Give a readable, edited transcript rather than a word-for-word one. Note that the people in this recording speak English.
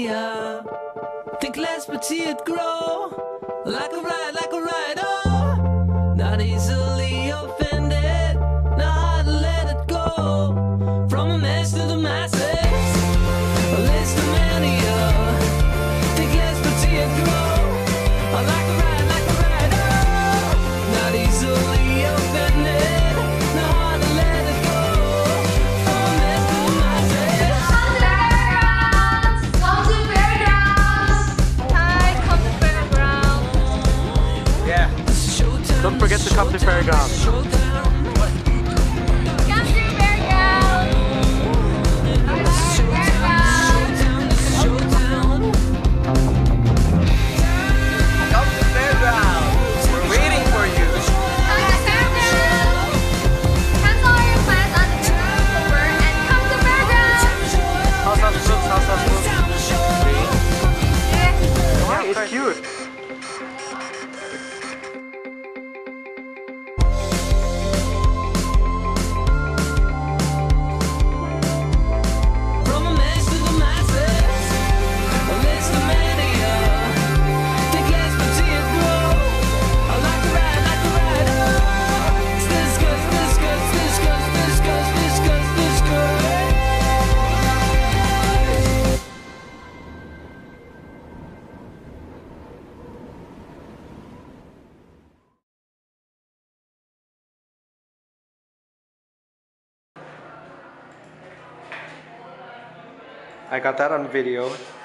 mania. Think less but see it grow. Like a ride, oh. Not easily offended. Not hard to let it go. From a mess to the masses. Less the mania. Think less but see it grow. Like a ride, oh. Not easily offended. Not hard to let it go. From a mess to the masses. Come to Fairgrounds! Hi, come to Fairgrounds. Yeah. Don't forget to come to Fairgrounds. Come to Fairgrounds! It's cute. From a mess to the masses, less the mania. Think less but see it grow. Like a ride, oh. Discuss. I got that on video.